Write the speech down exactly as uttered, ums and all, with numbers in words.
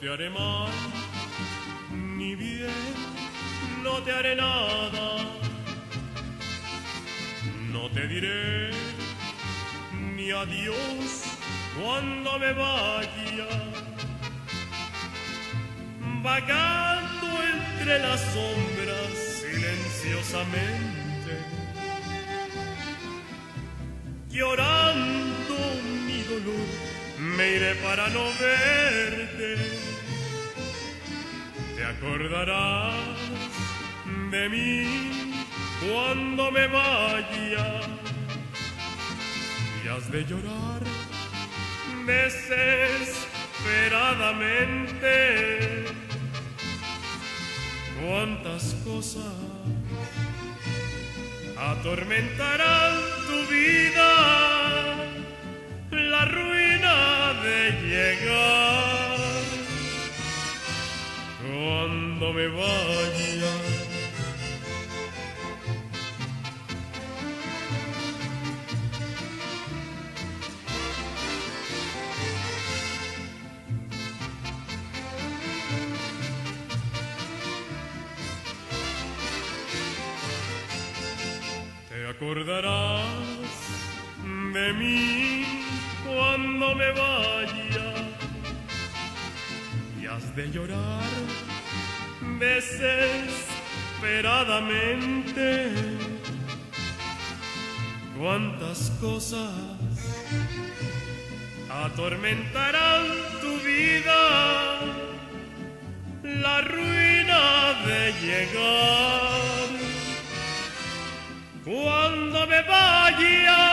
te haré mal, ni bien, no te haré nada. No te diré ni adiós cuando me vaya, vagando entre las sombras silenciosamente, llorando mi dolor, me iré para no verte. Te acordarás de mí cuando me vaya y has de llorar desesperadamente. Cuántas cosas atormentarán tu vida, la ruina de llegar cuando me vaya. Te acordarás de mí cuando me vaya y has de llorar desesperadamente. Cuántas cosas atormentarán tu vida, la ruina de llegar cuando me vaya.